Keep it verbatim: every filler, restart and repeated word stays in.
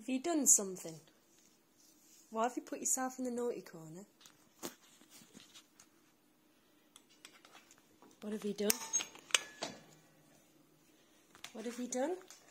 Have you done something? Why have you put yourself in the naughty corner? What have you done? What have you done?